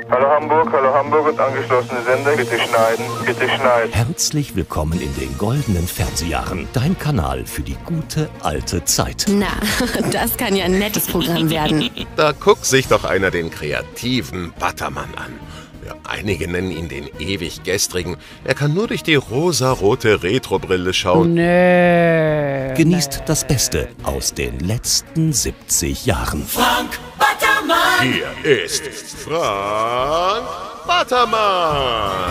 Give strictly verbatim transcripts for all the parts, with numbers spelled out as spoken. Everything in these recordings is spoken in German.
Hallo Hamburg, hallo Hamburg und angeschlossene Sender, bitte schneiden, bitte schneiden. Herzlich willkommen in den goldenen Fernsehjahren. Dein Kanal für die gute alte Zeit. Na, das kann ja ein nettes Programm werden. Da guckt sich doch einer den kreativen Buttermann an. Ja, einige nennen ihn den ewig gestrigen. Er kann nur durch die rosarote Retrobrille schauen. Nee. Genießt das Beste aus den letzten siebzig Jahren. Frank Buttermann! Hier ist Frank Buttermann!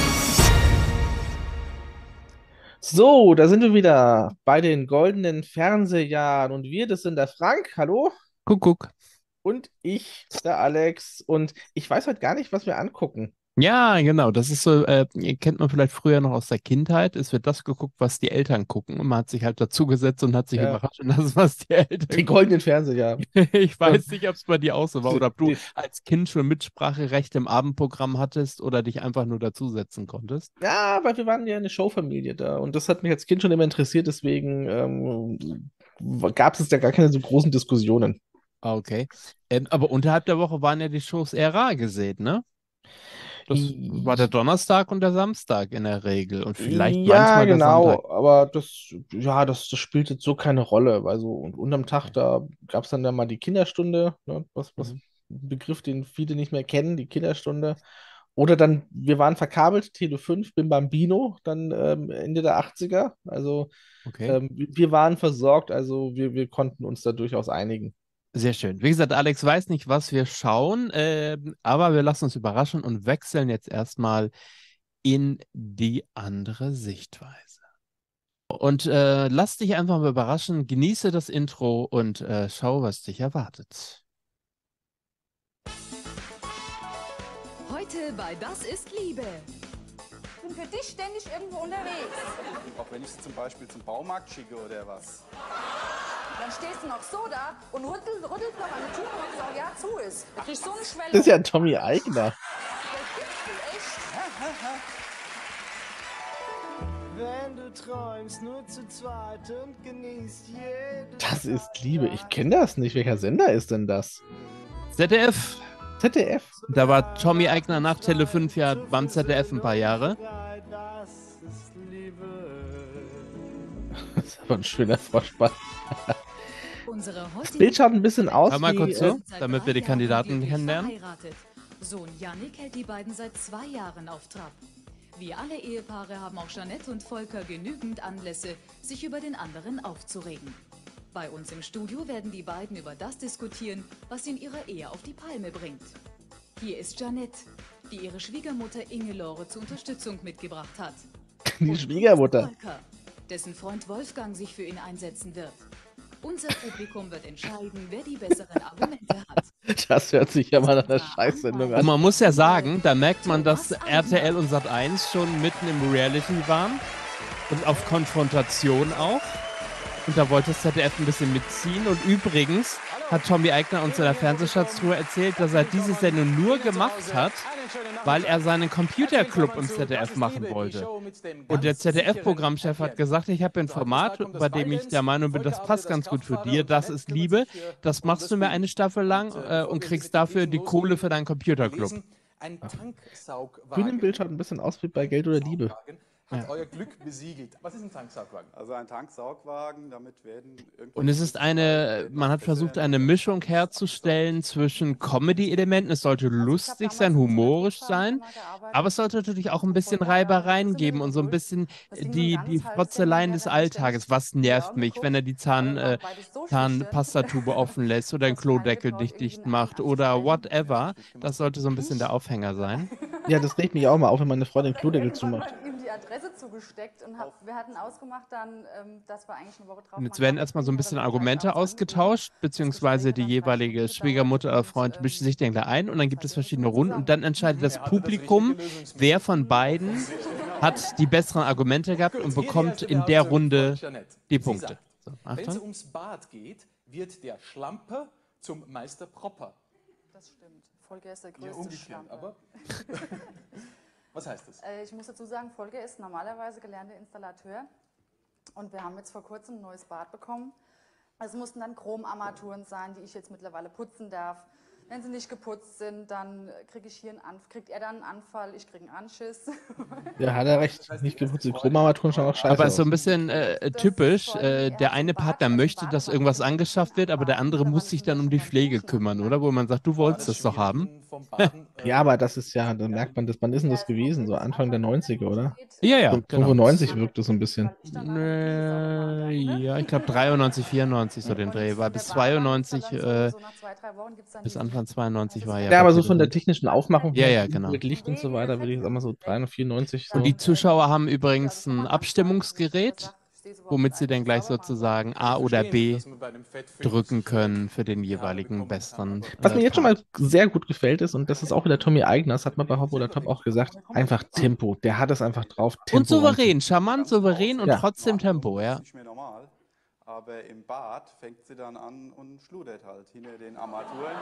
So, da sind wir wieder bei den goldenen Fernsehjahren. Und wir, das sind der Frank, hallo? Kuckuck. Und ich, der Alex. Und ich weiß heute gar nicht, was wir angucken. Ja, genau. Das ist so, äh, kennt man vielleicht früher noch aus der Kindheit. Es wird das geguckt, was die Eltern gucken. Und man hat sich halt dazugesetzt und hat sich Ja. überrascht. Und das ist, was die Eltern Die goldenen Fernsehjahre. Ich weiß nicht, ob es bei dir auch so war oder ob du Die- als Kind schon Mitspracherecht im Abendprogramm hattest oder dich einfach nur dazusetzen konntest. Ja, aber wir waren ja eine Showfamilie da. Und das hat mich als Kind schon immer interessiert. Deswegen ähm, gab es da gar keine so großen Diskussionen. Ah, okay. Ähm, aber unterhalb der Woche waren ja die Shows eher rar gesät, ne? Das war der Donnerstag und der Samstag in der Regel und vielleicht Ja, manchmal der genau, Sonntag. aber das, ja, das, das spielt jetzt so keine Rolle. Also, und unterm Tag, da gab es dann ja mal die Kinderstunde, ne, was, was Mhm. ein Begriff, den viele nicht mehr kennen, die Kinderstunde. Oder dann, wir waren verkabelt, Tele fünf, Bim Bambino, dann ähm, Ende der achtziger. Also, Okay. ähm, wir wir waren versorgt, also wir, wir konnten uns da durchaus einigen. Sehr schön. Wie gesagt, Alex weiß nicht, was wir schauen, ähm, aber wir lassen uns überraschen und wechseln jetzt erstmal in die andere Sichtweise. Und äh, lass dich einfach mal überraschen, genieße das Intro und äh, schau, was dich erwartet. Heute bei Das ist Liebe. Ich bin für dich ständig irgendwo unterwegs. Auch wenn ich sie zum Beispiel zum Baumarkt schicke oder was. Dann stehst du noch so da und rüttelst, rüttelst noch an der Tür und sagst, ja, zu ist. Da kriegst du so eine Schwelle. Das ist ja Tommy Eigner. Wenn du träumst, nur zu zweit und genießt jede Das ist Liebe. Ich kenne das nicht. Welcher Sender ist denn das? Z D F. Z D F. Da war Tommy Eigner nach Tele fünf ja beim Z D F ein paar Jahre. Das ist Liebe. Das ist aber ein schöner Vorspann. Unsere Das heutige Bild schaut ein bisschen aus Hör mal wie... kurz äh, zu, damit wir die Kandidaten kennenlernen. verheiratet. Sohn Yannick hält die beiden seit zwei Jahren auf Trab. Wie alle Ehepaare haben auch Jeanette und Volker genügend Anlässe, sich über den anderen aufzuregen. Bei uns im Studio werden die beiden über das diskutieren, was in ihrer Ehe auf die Palme bringt. Hier ist Jeanette, die ihre Schwiegermutter Ingelore zur Unterstützung mitgebracht hat. Die Und hier ist Schwiegermutter. Volker, dessen Freund Wolfgang sich für ihn einsetzen wird. Unser Publikum wird entscheiden, wer die besseren Argumente hat. Das hört sich ja mal nach einer Scheißsendung Und an. man muss ja sagen, da merkt man, dass R T L und Sat eins schon mitten im Reality waren und auf Konfrontation auch. Und da wollte das Z D F ein bisschen mitziehen. Und übrigens hat Tommy Eigner uns in der Fernsehschatztruhe erzählt, dass er diese Sendung nur gemacht hat, weil er seinen Computerclub im Z D F machen wollte. Und der Z D F-Programmchef hat gesagt, ich habe ein Format, bei dem ich der Meinung bin, das passt ganz gut für dir, das ist Liebe, das machst du mir eine Staffel lang äh, und kriegst dafür die Kohle für deinen Computerclub. Ein Tanksaugwagen. Grün im Bild schaut ein bisschen aus wie bei Geld oder Liebe. Hat Ja. euer Glück besiegelt. Was ist ein Tanksaugwagen? Also ein Tanksaugwagen, damit werden irgendwelche Und es ist eine, man hat versucht, eine Mischung herzustellen zwischen Comedy-Elementen. Es sollte lustig sein, humorisch sein, aber es sollte natürlich auch ein bisschen Reibereien geben und so ein bisschen die, die Frotzeleien des Alltages. Was nervt mich, wenn er die Zahn, äh, Zahnpastatube offen lässt oder den Klodeckel nicht dicht macht oder whatever. Das sollte so ein bisschen der Aufhänger sein. Ja, das regt mich auch mal auf, wenn meine Freundin den Klodeckel zumacht. Ich habe ihm die Adresse zugesteckt und hab, wir hatten ausgemacht dann, ähm, dass wir eigentlich eine Woche drauf Und jetzt mal werden Kaffee erstmal so ein trinken, bisschen aber wir haben Argumente gleich abends ausgetauscht, beziehungsweise die jeweilige Schwiegermutter oder Freund mischt sich dann da ein und dann gibt es verschiedene Runden und dann entscheidet das Publikum, wer von beiden hat die besseren Argumente gehabt und bekommt in der Runde die Punkte. So, Wenn es Achtung. ums Bad geht, wird der Schlampe zum Meister Propper. Das stimmt. Volker ist der größte Ja, umgekehrt, Schlampe. aber. Was heißt das? Äh, ich muss dazu sagen, Volker ist normalerweise gelernter Installateur und wir haben jetzt vor kurzem ein neues Bad bekommen. Es mussten dann Chromarmaturen sein, die ich jetzt mittlerweile putzen darf. Wenn sie nicht geputzt sind, dann kriege ich hier einen Anfall, kriegt er dann einen Anfall, ich kriege einen Anschiss. Ja, hat er recht. Nicht geputzt. Die Chromarmaturen schauen auch scheiße Aber es ist so ein aus. bisschen äh, typisch. Äh, der eine Partner möchte, dass irgendwas angeschafft wird, aber der andere muss sich dann um die Pflege kümmern, oder? Wo man sagt, du wolltest das doch haben. Ja, aber das ist ja, da merkt man, das, wann ist denn das gewesen? So Anfang der neunziger, oder? Ja, ja, So genau. fünfundneunzig wirkt es so ein bisschen. Äh, ja, ich glaube dreiundneunzig, vierundneunzig so den Dreh, weil bis zweiundneunzig, äh, bis Anfang zweiundneunzig war ja. Ja, aber so Papier von der drin. technischen Aufmachung Ja, her, ja, genau. mit Licht und so weiter, würde ich sagen, mal so dreiundneunzig, vierundneunzig. So. Und die Zuschauer haben übrigens ein Abstimmungsgerät, womit sie dann gleich sozusagen A oder B drücken können für den jeweiligen besseren. Was äh, mir jetzt schon mal Part. sehr gut gefällt ist, und das ist auch wieder Tommy Eigner, das hat man bei Hop oder Top auch gesagt, einfach Tempo. Der hat es einfach drauf. Tempo Und souverän, charmant, souverän und Ja. trotzdem Tempo, ja. Nicht mehr normal. Aber im Bad fängt sie dann an und schludert halt hinter den Armaturen.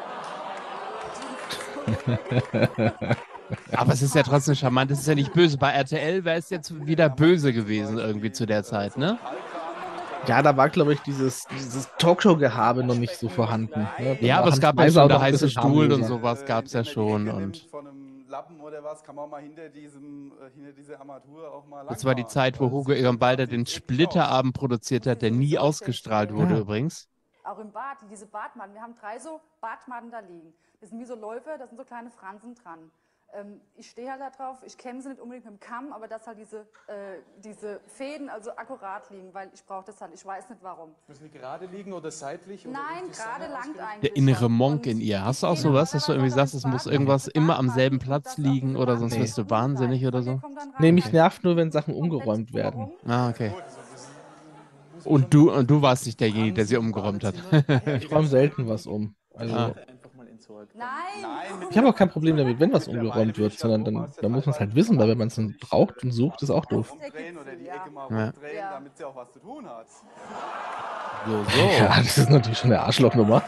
Aber es ist ja trotzdem charmant, es ist ja nicht böse. Bei R T L wäre es jetzt wieder böse gewesen irgendwie zu der Zeit, ne? Ja, da war, glaube ich, dieses, dieses Talkshow-Gehabe noch nicht so vorhanden. Ne? Da Ja, war aber es Hans gab ja Meiser schon auch der noch ein heiße bisschen Stuhl und harmloser. sowas gab es ja schon. Und Von einem Lappen oder was kann man mal hinter diesem, äh, hinter dieser Armatur auch mal das war die langfahren. Zeit, wo Hugo Egon Balder den Splitterabend produziert hat, der nie ausgestrahlt wurde Ja. übrigens. Auch im Bad, diese Badmatten. Wir haben drei so Badmatten da liegen. Das sind wie so Läufe, da sind so kleine Fransen dran. Ähm, ich stehe halt da drauf, ich kämme sie nicht unbedingt mit dem Kamm, aber dass halt diese, äh, diese Fäden also akkurat liegen, weil ich brauche das halt, ich weiß nicht warum. Müssen die gerade liegen oder seitlich? Oder Nein, irgendwie gerade Sonne langt ausgerichtet? eigentlich. Der innere schon. Monk Und in ihr. Hast du ich auch gehe sowas, dass du irgendwie normalerweise sagst, es ins muss Bad, irgendwas wenn ich immer am Bad selben mache, Platz dass auch liegen diese oder sonst Wand wirst du rein. wahnsinnig oder so? Kommt dann rein, Nee, mich rein. nervt nur, wenn Sachen umgeräumt werden. Ah, okay. Und du, und du warst nicht derjenige, der sie umgeräumt hat. Ich räume selten was um. Also, Ah. Einfach mal entsorgt. Nein! ich habe auch kein Problem damit, wenn was umgeräumt wird, sondern dann, dann muss man es halt wissen, weil wenn man es dann braucht und sucht, ist auch doof. Umdrehen oder die Ecke mal Ja. rumdrehen, Ja. damit sie auch was zu tun hat. So, so. Ja, das ist natürlich schon eine Arschlochnummer.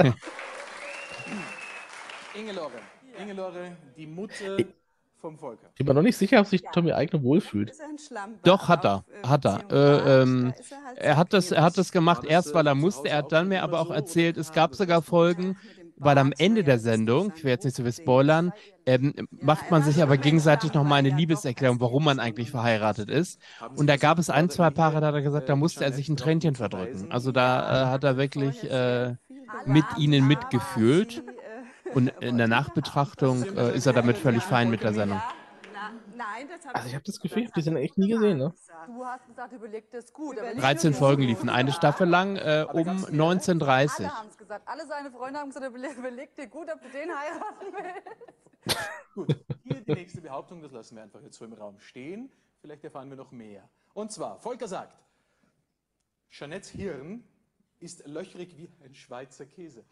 Ingelore. Ingelore, die Mutter vom Volker. Ich bin mir noch nicht sicher, ob sich Tommy Eigner wohlfühlt. Doch, hat er. Hat er. Äh, ähm, er hat das, er hat das gemacht, erst weil er musste. Er hat dann mir aber auch erzählt, es gab sogar Folgen, weil am Ende der Sendung, ich will jetzt nicht so viel spoilern, ähm, macht man sich aber gegenseitig nochmal eine Liebeserklärung, warum man eigentlich verheiratet ist. Und da gab es ein, zwei Paare, da hat er gesagt, da musste er sich ein Tränchen verdrücken. Also da äh, hat er wirklich äh, mit ihnen mitgefühlt. Und in der Nachbetrachtung äh, ist er damit völlig fein mit der Sendung. Also ich habe das Gefühl, ich habe die Sendung echt nie gesehen, ne? Du hast gesagt, überleg das gut. aber nicht dreizehn nur Folgen du. liefen, eine Staffel lang, äh, um neunzehn Uhr dreißig. Alle haben es gesagt. Alle seine Freunde haben gesagt, überleg, überleg dir gut, ob du den heiraten willst. Gut, hier die nächste Behauptung, das lassen wir einfach jetzt so im Raum stehen. Vielleicht erfahren wir noch mehr. Und zwar, Volker sagt, Jeanettes Hirn ist löchrig wie ein Schweizer Käse.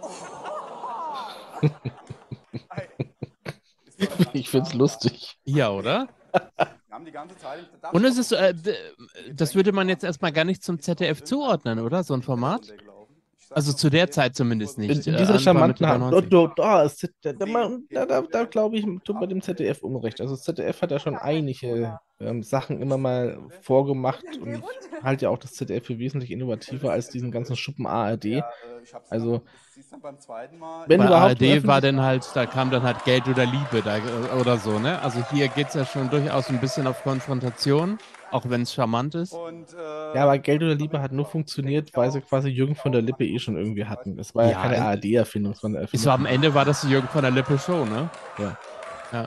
Ich find's lustig. Ja, oder? Wir haben die ganze Zeit im- Und es ist, äh, d- das würde man jetzt erstmal gar nicht zum Z D F zuordnen, oder? So ein Format? Also zu der Zeit zumindest In, nicht. in äh, dieser Anfang, charmanten Mitte der Hand. neunziger. Da, da, ist Z- da, da, da, da, da glaube ich, tut man dem Z D F Unrecht. Also das Z D F hat ja schon einige ähm, Sachen immer mal vorgemacht und ich halte ja auch das Z D F für wesentlich innovativer als diesen ganzen Schuppen A R D. Ja, äh, ich hab's Also, dann, das siehst du dann beim zweiten Mal. wenn Bei überhaupt A R D war öffentlich- dann halt, da kam dann halt Geld oder Liebe da, äh, oder so, ne? Also hier geht es ja schon durchaus ein bisschen auf Konfrontation, auch wenn es charmant ist. Und, äh, Ja, aber Geld oder Liebe hat nur funktioniert, weil sie quasi Jürgen von der Lippe eh schon irgendwie hatten. Es war ja, Ja, keine es- A R D-Erfindung, es war eine Es Erfindung. war am Ende war das die Jürgen von der Lippe Show, ne? Ja. Ja.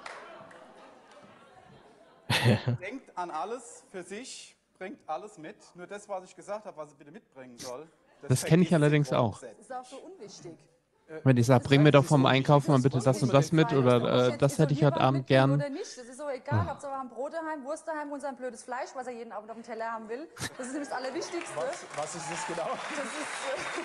denkt an alles für sich, bringt alles mit. Nur das, was ich gesagt habe, was sie bitte mitbringen soll. Das kenne ich vergisst sie allerdings vom auch. Set. Das ist auch so unwichtig. Wenn ich sage, bring mir doch vom Einkaufen mal bitte das und das mit oder äh, das hätte ich heute Abend gern. Oder nicht, das ist so egal. Hauptsache wir haben Brot daheim, Wurst daheim und sein blödes Fleisch, was er jeden Abend auf dem Teller haben will. Das ist nämlich das Allerwichtigste. Was, was ist das genau? Das ist,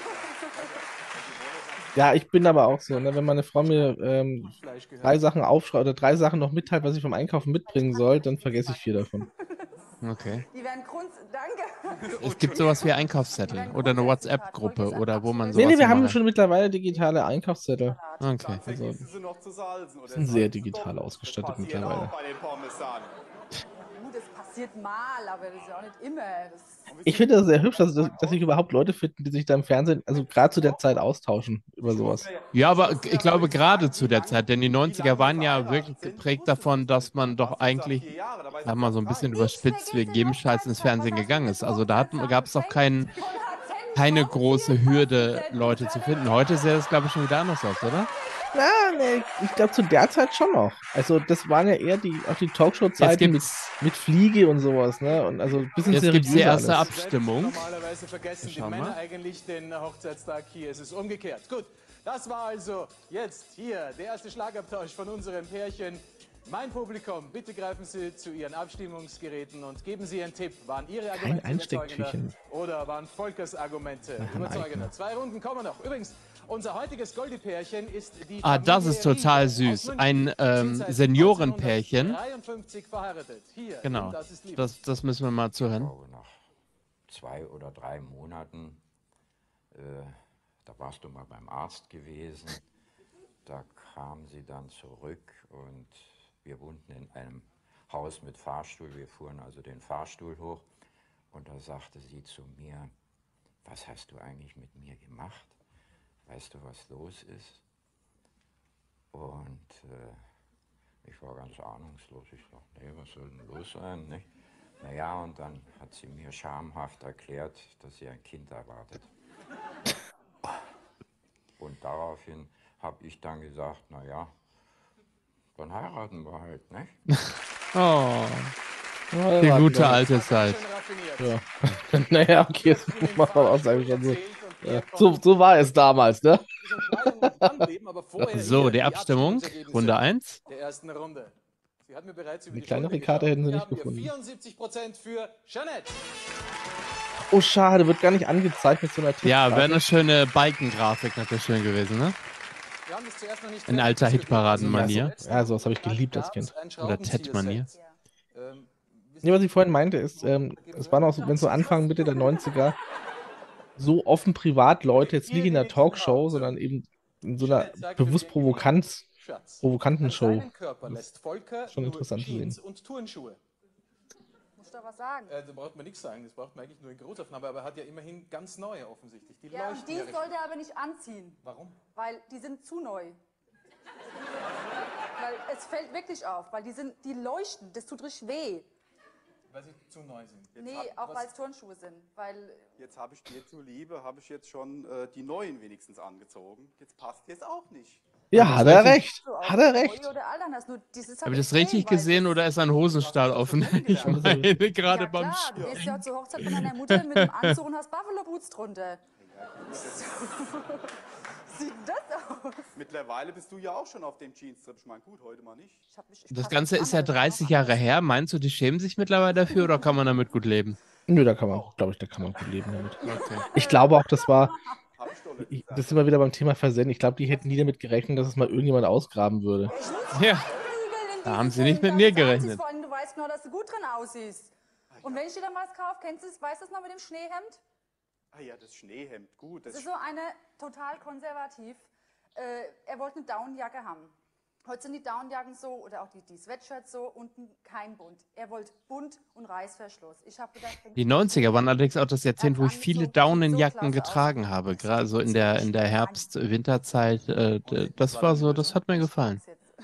Ja, ich bin aber auch so, ne? Wenn meine Frau mir ähm, Fleisch gehört. drei Sachen aufschreibt oder drei Sachen noch mitteilt, was ich vom Einkaufen mitbringen soll, dann vergesse ich vier davon. Okay. die werden Grund. Danke. Es gibt sowas wie Einkaufszettel oder eine WhatsApp-Gruppe oder wo man Nee, sowas nee, wir haben immer- schon mittlerweile digitale Einkaufszettel. Okay. Also, Vergessen sie noch zu salzen. Oder sind sehr digital ausgestattet passiert mittlerweile. auch bei den Pommes dann. Du, das passiert. passiert mal, aber das ist ja auch nicht immer. Das Ich finde das sehr hübsch, dass, dass, dass sich überhaupt Leute finden, die sich da im Fernsehen, also gerade zu der Zeit austauschen über sowas. Ja, aber ich glaube gerade zu der Zeit, denn die neunziger waren ja wirklich geprägt davon, dass man doch eigentlich, sagen wir mal so ein bisschen überspitzt, wegen jedem Scheiß ins Fernsehen gegangen ist. Also da gab es auch kein, keine große Hürde, Leute zu finden. Heute sähe das, glaube ich, schon wieder anders aus, oder? Na, nee, ich glaube zu der Zeit schon noch. Also das waren ja eher die, auch die Talkshow-Zeiten mit, mit Fliege und sowas, ne? Und also ein bisschen Jetzt gibt es die seriöser erste alles. Abstimmung. Normalerweise vergessen die Schau mal. Männer eigentlich den Hochzeitstag hier. Es ist umgekehrt. Gut, das war also jetzt hier der erste Schlagabtausch von unserem Pärchen. Mein Publikum, bitte greifen Sie zu Ihren Abstimmungsgeräten und geben Sie Ihren Tipp. Waren Ihre Argumente überzeugender Einstecktürchen. oder waren Volkers Argumente Aha, überzeugender? Zwei Runden kommen noch. Übrigens, unser heutiges Goldie-Pärchen ist die Ah, das ist Familie total Riese aus süß. München. Ein Sie ähm, sind seit Seniorenpärchen. neunzehnhundertdreiundfünfzig verheiratet. Hier, Genau, Das ist Liebe. das, das müssen wir mal zuhören. Nach zwei oder drei Monaten, äh, da warst du mal beim Arzt gewesen, da kam sie dann zurück und wir wohnten in einem Haus mit Fahrstuhl, wir fuhren also den Fahrstuhl hoch und da sagte sie zu mir, was hast du eigentlich mit mir gemacht? Weißt du, was los ist? Und äh, ich war ganz ahnungslos, ich dachte, nee, was soll denn los sein, nicht? Naja, und dann hat sie mir schamhaft erklärt, dass sie ein Kind erwartet. Und daraufhin habe ich dann gesagt, naja, dann heiraten wir halt, ne? Oh, Ja, die warten gute wir. alte Zeit. Ja. Naja, okay, das muss man auch sagen. Schon so. Ja. So, so war es damals, ne? So, die Abstimmung, Runde eins. Der ersten Runde. Sie hat mir bereits über Die die kleinere Schulter Karte geschaut. hätten sie Wir nicht haben hier gefunden. vierundsiebzig Prozent für Jeanette. Oh, schade, wird gar nicht angezeigt mit so einer Ja, wäre Textgrafik. eine schöne Balkengrafik natürlich schön gewesen, ne? Wir haben das zuerst noch nicht In alter Hitparaden-Manier. Ja, sowas habe ich geliebt als Kind. Oder Ted-Manier. Ähm, Nee, was ich vorhin meinte, ist, ähm, es waren auch so, wenn so Anfang, Mitte der neunziger so offen privat Leute, jetzt nicht in der Talkshow, sondern eben in so einer bewusst provokant, provokanten Show. Seinen Körper lässt Volker Schon nur interessant zu Jeans sehen. und Turnschuhe. muss da was sagen. Äh, da braucht man nichts sagen, das braucht man eigentlich nur in Großaufnahme, aber er hat ja immerhin ganz neue offensichtlich. Die Ja, und leuchten die ja sollte richtig. er aber nicht anziehen. Warum? Weil die sind zu neu. Weil es fällt wirklich auf, weil die sind, die leuchten, das tut richtig weh. Weil sie zu neu sind. Nee, hab- auch was- weil es Turnschuhe sind. Weil Jetzt habe ich dir zuliebe, habe ich jetzt schon äh, die neuen wenigstens angezogen. Jetzt passt jetzt auch nicht. Ja, hat er recht. so Hat er neu recht. oder altern hast. Nur dieses Habe ich das richtig gesehen oder ist ein Hosenstall offen? Ich meine, gerade ja, beim klar, du Sch- gehst ja zur Hochzeit von deiner Mutter mit dem Anzug und hast Buffalo Boots drunter. Sieht denn das aus? Mittlerweile bist du ja auch schon auf dem Jeans-Trip. Ich meine, gut, heute mal nicht. Ich hab mich, ich Das pass Ganze mich ist ja an, aber das dreißig auch Jahre anders. her. Meinst du, die schämen sich mittlerweile dafür oder kann man damit gut leben? Nö, da kann man, glaube ich, da kann man gut leben damit. Okay. Ich glaube auch, das war, Hab ich doch nicht ich, gesagt. das sind wir wieder beim Thema Versenden. Ich glaube, die hätten nie damit gerechnet, dass es mal irgendjemand ausgraben würde. Ja, da haben sie nicht mit mir gerechnet. Vor allem, du weißt genau, dass du gut drin aussiehst. Und wenn ich dir dann was kaufe, kennst du es, weißt du es noch mit dem Schneehemd? Ah ja, das Schneehemd, gut. Das Das ist so eine total konservativ. Äh, er wollte eine Downjacke haben. Heute sind die Downjacken so, oder auch die, die Sweatshirts so, unten kein Bunt. Er wollte bunt und Reißverschluss. Ich habe gedacht, wenn Die neunziger waren allerdings auch das Jahrzehnt, wo ich viele Daunenjacken getragen habe. Gerade so in der, in der Herbst-Winterzeit. Äh, d- das war so, das hat mir gefallen.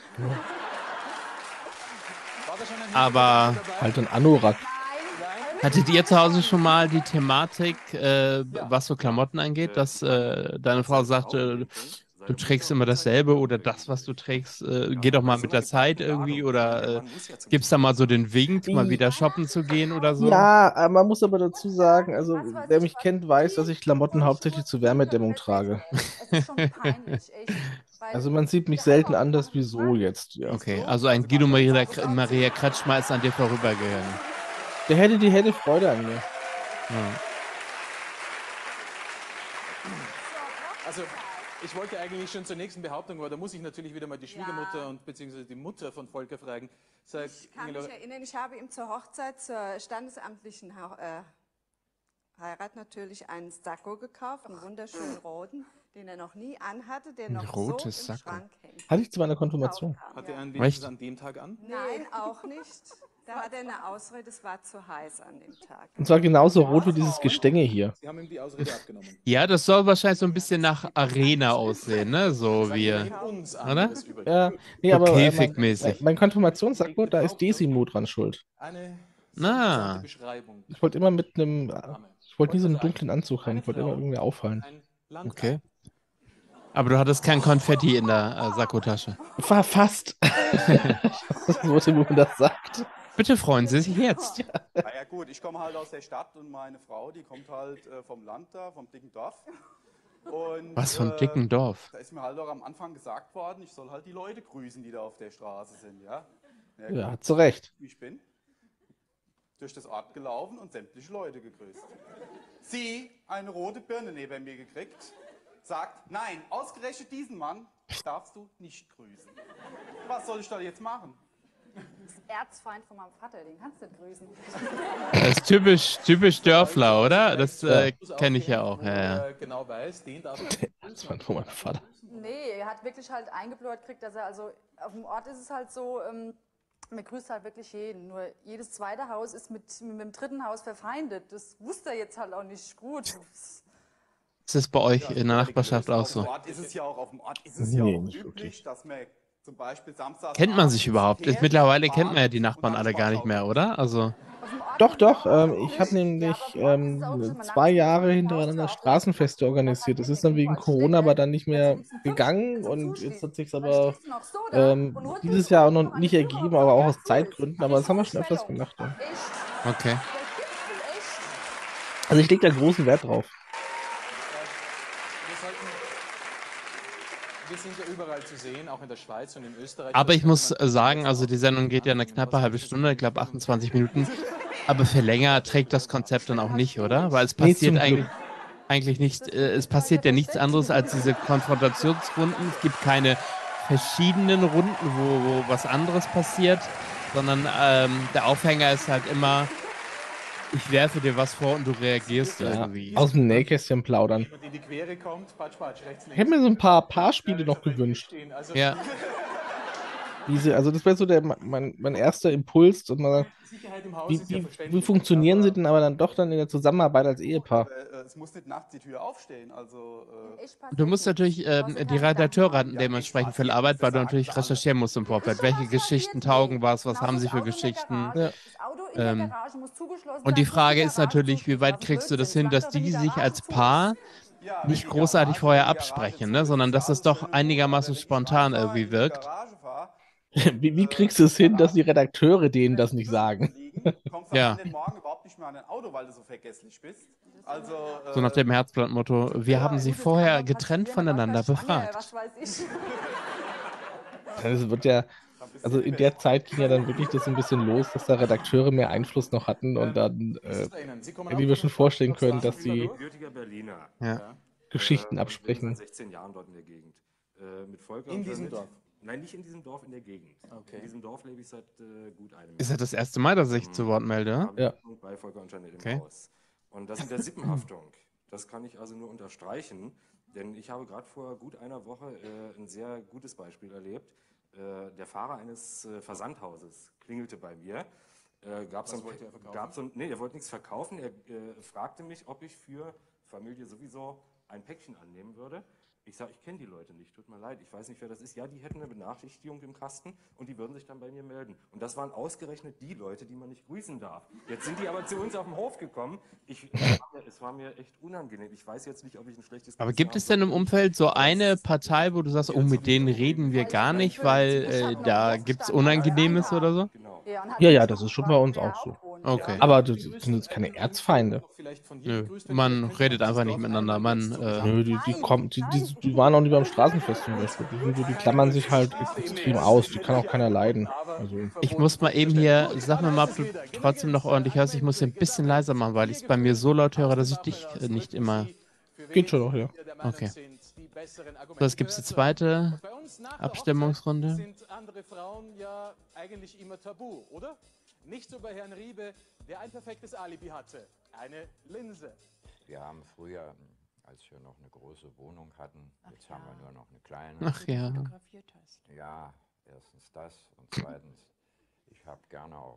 Aber Halt ein Anorak. hattet ihr zu Hause schon mal die Thematik, äh, was so Klamotten angeht, dass äh, deine Frau sagte, du trägst immer dasselbe oder das, was du trägst, äh, geh doch mal mit der Zeit irgendwie oder äh, gibt es da mal so den Wink, mal wieder shoppen zu gehen oder so? Ja, aber man muss aber dazu sagen, also wer mich kennt, weiß, dass ich Klamotten hauptsächlich zur Wärmedämmung trage. es ist schon peinlich, echt. Weil Also man sieht mich selten anders wie so jetzt. Ja. Okay, also ein Guido Maria, Maria Kretschmer ist an dir vorübergegangen. Der hätte die hätte Freude an mir. Ja. Also, ich wollte eigentlich schon zur nächsten Behauptung, aber da muss ich natürlich wieder mal die Schwiegermutter und beziehungsweise die Mutter von Volker fragen. Sag, Ich kann mich Ingelore, erinnern, ich habe ihm zur Hochzeit, zur standesamtlichen Hau- äh, Heirat natürlich einen Sakko gekauft, einen wunderschönen roten, den er noch nie anhatte, der Ein noch rotes so im Sakko. Schrank hängt. Hatte ich zu meiner Konfirmation. hat er einen Echt? wenigstens an dem Tag an? Nein, auch nicht. Da hat er eine Ausrede, es war zu heiß an dem Tag. Und zwar genauso rot wie dieses Gestänge hier. Sie haben ihm die Ausrede abgenommen. Ja, das soll wahrscheinlich so ein bisschen nach Arena aussehen, ne? So wie, oder? Ja, nee, So aber äh, mein, käfigmäßig. mein Konfirmationssakko, da ist Desimo dran schuld. Na. Ich wollte immer mit einem, ich wollte nie so einen dunklen Anzug haben, ich wollte immer irgendwie auffallen. Okay. Aber du hattest kein Konfetti in der äh, Sakkotasche. War fast. Das wurde, wo man das sagt. Bitte freuen Sie sich jetzt. Na ja gut, ich komme halt aus der Stadt und meine Frau, die kommt halt äh, vom Land da, vom dicken Dorf. Und, Was vom äh, dicken Dorf? Da ist mir halt auch am Anfang gesagt worden, ich soll halt die Leute grüßen, die da auf der Straße sind, ja. Ja, Ja, gut. hat sie recht. Ich bin durch das Ort gelaufen und sämtliche Leute gegrüßt. Sie, eine rote Birne neben mir gekriegt, sagt, nein, ausgerechnet diesen Mann darfst du nicht grüßen. Was soll ich da jetzt machen? Das ist Erzfeind von meinem Vater, den kannst du nicht grüßen. Das ist typisch, typisch Dörfler, oder? Das äh, kenne ich ja auch. Ja, ja. Genau weiß, den darf Das war von meinem Vater. Nee, er hat wirklich halt eingebläut gekriegt, dass er, also auf dem Ort ist es halt so, ähm, man grüßt halt wirklich jeden. Nur jedes zweite Haus ist mit, mit dem dritten Haus verfeindet. Das wusste er jetzt halt auch nicht gut. Ist das bei euch in der Nachbarschaft auch so? Auf dem Ort ist es ja auch, auf dem Ort ist es ja Nee, auch nicht üblich, dass man zum Beispiel samstags Kennt man sich überhaupt? Ist, mittlerweile kennt man ja die Nachbarn alle gar nicht mehr, oder? Also. Doch, doch. Ähm, ich habe nämlich ähm, zwei Jahre hintereinander Straßenfeste organisiert. Das ist dann wegen Corona aber dann nicht mehr gegangen und jetzt hat sich aber ähm, dieses Jahr auch noch nicht ergeben, aber auch aus Zeitgründen. Aber das haben wir schon öfters gemacht. Ja. Okay. Also ich lege da großen Wert drauf. Wir sind ja überall zu sehen, auch in der Schweiz und in Österreich. Aber ich muss äh, sagen, also die Sendung geht ja eine knappe halbe Stunde, ich glaube achtundzwanzig Minuten. Aber für länger trägt das Konzept dann auch nicht, oder? Weil es Nee, passiert zum eigentlich, eigentlich nicht, äh, es passiert ja nichts anderes als diese Konfrontationsrunden. Es gibt keine verschiedenen Runden, wo, wo was anderes passiert, sondern ähm, der Aufhänger ist halt immer, ich werfe dir was vor und du reagierst Ja, irgendwie. aus dem Nähkästchen plaudern. Jemand in die Quere kommt, patsch, patsch, rechts, Ich hätte mir so ein paar Paarspiele noch gewünscht. Also, Ja. Diese, also das wäre so der, mein, mein erster Impuls. Und man, wie, wie, wie funktionieren sie denn aber dann doch dann in der Zusammenarbeit als Ehepaar? Äh, es muss nicht nachts die Tür aufstehen, also... Äh, Du musst natürlich ähm, die Redakteure hatten dementsprechend viel Arbeit, weil du natürlich recherchieren musst im Vorfeld. Welche Geschichten taugen was, was haben sie für Geschichten? Ja. Ähm, und die Frage ist natürlich, wie weit kriegst du das hin, dass die sich als Paar nicht großartig vorher absprechen, ne? Sondern dass es doch einigermaßen spontan irgendwie wirkt. Wie, wie kriegst du es hin, dass die Redakteure denen das nicht sagen? kommst Ja. am Ende morgen überhaupt nicht mehr an dein Auto, weil du so vergesslich bist. Also, äh, So nach dem Herzblatt-Motto, wir haben sie vorher getrennt voneinander befragt. Was weiß ich. Das wird ja, also in der Zeit ging ja dann wirklich das so ein bisschen los, dass da Redakteure mehr Einfluss noch hatten und dann äh, hätte ich mir schon vorstellen können, dass die gebürtiger Berliner. Ja. Geschichten Äh, absprechen. Seit sechzehn Jahren dort in der Gegend. Äh, mit Volker In und diesem Janet. Dorf? Nein, nicht in diesem Dorf, in der Gegend. Okay. In diesem Dorf lebe ich seit äh, gut einem Ist das das erste Mal, dass ich zu Wort melde? Ja. Bei Volker und Janet im Okay. Haus. Und das mit der Sippenhaftung, das kann ich also nur unterstreichen, denn ich habe gerade vor gut einer Woche äh, ein sehr gutes Beispiel erlebt. Äh, der Fahrer eines äh, Versandhauses klingelte bei mir. Äh, gab's Was ein, wollte er verkaufen? Gab's ein, nee, er wollte nichts verkaufen. Er äh, fragte mich, ob ich für Familie sowieso ein Päckchen annehmen würde. Ich sage, ich kenne die Leute nicht, tut mir leid, ich weiß nicht, wer das ist. Ja, die hätten eine Benachrichtigung im Kasten und die würden sich dann bei mir melden. Und das waren ausgerechnet die Leute, die man nicht grüßen darf. Jetzt sind die aber zu uns auf den Hof gekommen. Ich, es war mir echt unangenehm. Ich weiß jetzt nicht, ob ich ein schlechtes Aber Gewissen gibt es habe. denn im Umfeld so eine Partei, wo du sagst, oh, mit denen reden wir gar nicht, weil äh, da gibt es Unangenehmes oder so? Ja, ja, das ist schon bei uns auch so. Okay. Aber das sind jetzt keine Erzfeinde. Nö, man redet einfach nicht miteinander. Man, äh, Nö, die, die, kommen, die, die, die waren auch nie beim Straßenfest zum Beispiel. Die, sind so, die klammern sich halt extrem aus. Die kann auch keiner leiden. Also, Ich muss mal eben hier, sag mir mal, ob du trotzdem noch ordentlich hörst. Ich muss hier ein bisschen leiser machen, weil ich es bei mir so laut höre, dass ich dich äh, nicht immer. geht schon noch, ja. Okay. So, jetzt gibt es die zweite Abstimmungsrunde. Sind andere Frauen ja eigentlich immer tabu, oder? Nicht so bei Herrn Riebe, der ein perfektes Alibi hatte. Eine Linse. Wir haben früher, als wir noch eine große Wohnung hatten, jetzt haben wir nur noch eine kleine. Ach ja. Ja, erstens das und zweitens, ich habe gerne auch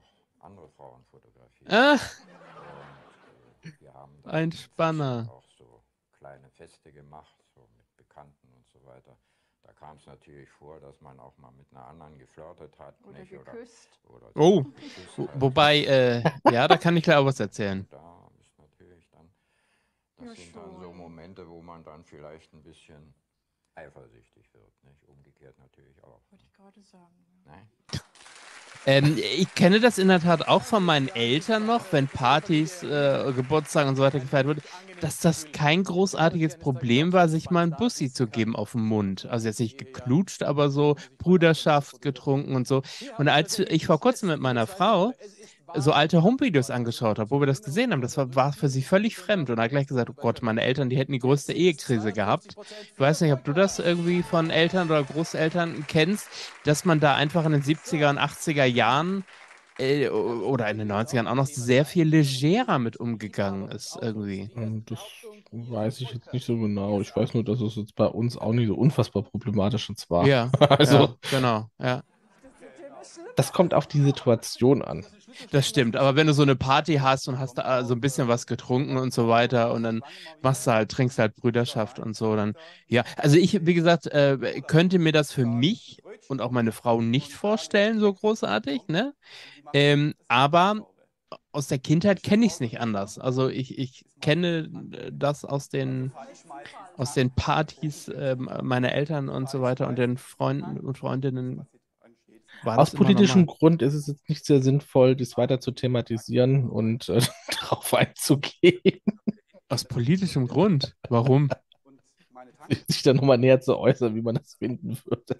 andere Frauen fotografiert. Ach, Und äh, wir haben dann ein Spanner. auch so kleine Feste gemacht, so mit Bekannten und so weiter. Da kam es natürlich vor, dass man auch mal mit einer anderen geflirtet hat. Oder nicht? geküsst. Oder, oder Oh, geküsst wo- hat. wobei, äh, ja, da kann ich gleich auch was erzählen. Da ist natürlich dann, das Ja, sind dann so schon. Momente, wo man dann vielleicht ein bisschen eifersüchtig wird. Nicht? Umgekehrt natürlich auch. Wollte ich gerade sagen. Nein? Ähm, ich kenne das in der Tat auch von meinen Eltern noch, wenn Partys, äh, Geburtstage und so weiter gefeiert wurden, dass das kein großartiges Problem war, sich mal ein Bussi zu geben auf den Mund. Also jetzt nicht geknutscht, aber so Brüderschaft getrunken und so. Und als ich vor kurzem mit meiner Frau so alte Home-Videos angeschaut habe, wo wir das gesehen haben, das war, war für sie völlig fremd. Und er hat gleich gesagt, oh Gott, meine Eltern, die hätten die größte Ehekrise gehabt. Ich weiß nicht, ob du das irgendwie von Eltern oder Großeltern kennst, dass man da einfach in den siebziger und achtziger Jahren äh, oder in den neunzigern auch noch sehr viel legerer mit umgegangen ist irgendwie. Ähm, Das weiß ich jetzt nicht so genau. Ich weiß nur, dass es jetzt bei uns auch nicht so unfassbar problematisch jetzt war. Ja, Also, ja, genau, ja. das kommt auf die Situation an. Das stimmt, aber wenn du so eine Party hast und hast da so ein bisschen was getrunken und so weiter und dann machst du halt, trinkst halt Brüderschaft und so, dann, ja. Also ich, wie gesagt, äh, könnte mir das für mich und auch meine Frau nicht vorstellen, so großartig, ne? Ähm, aber aus der Kindheit kenne ich es nicht anders. Also ich, ich kenne äh, das aus den, aus den Partys äh, meiner Eltern und so weiter und den Freunden und Freundinnen. War Aus das immer politischem normal. Grund ist es jetzt nicht sehr sinnvoll, das weiter zu thematisieren und äh, darauf einzugehen, Aus politischem Grund? Warum? sich da nochmal näher zu äußern, wie man das finden würde.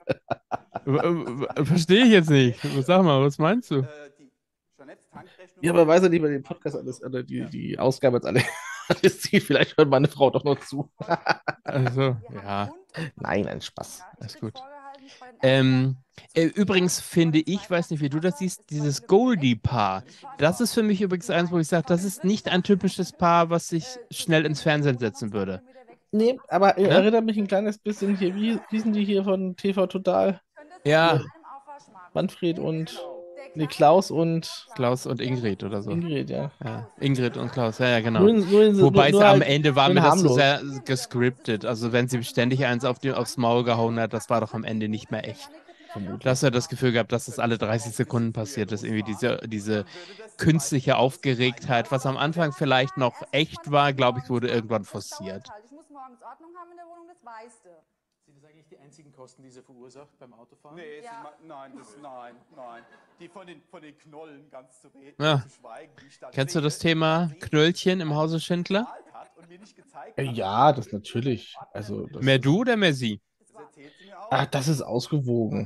W- w- Verstehe ich jetzt nicht. Sag mal, was meinst du? Ja, aber weiß ja nicht, weil den Podcast alles, oder die, die Ausgabe jetzt alle alles sieht. Vielleicht hört meine Frau doch noch zu. Also, ja, Nein, ein Spaß. ist gut. Ähm, äh, übrigens finde ich, weiß nicht, wie du das siehst, dieses Goldie-Paar, das ist für mich übrigens eins, wo ich sage, das ist nicht ein typisches Paar, was sich schnell ins Fernsehen setzen würde. Nee, aber Ne? erinnert mich ein kleines bisschen hier, wie hießen die hier von T V Total? Ja, Manfred und nee, Klaus und Klaus und Ingrid oder so. Ingrid, ja. Ja, Ingrid und Klaus, ja, ja, genau. Nur in- nur in- Wobei nur es am halt Ende war in mir das so harmlos. sehr gescriptet. Also wenn sie ständig eins auf die, aufs Maul gehauen hat, das war doch am Ende nicht mehr echt. Du hast ja das Gefühl gehabt, dass das alle dreißig Sekunden passiert ist. Irgendwie diese, diese künstliche Aufgeregtheit, was am Anfang vielleicht noch echt war, glaube ich, wurde irgendwann forciert. Ich muss morgens Ordnung haben in der Wohnung, das weißt du. Sind das eigentlich die einzigen Kosten, die sie verursacht beim Autofahren? Nee, es Ja. sind ma- nein, das, nein, nein. Die von den, von den Knollen ganz zu reden, Ja. zu schweigen, die ich da Kennst du sehe, das Thema Knöllchen im Hause Schindler? hat und mir nicht gezeigt Äh, hat. Ja, das natürlich. Also, das, Mehr du oder mehr sie? ah, das ist ausgewogen.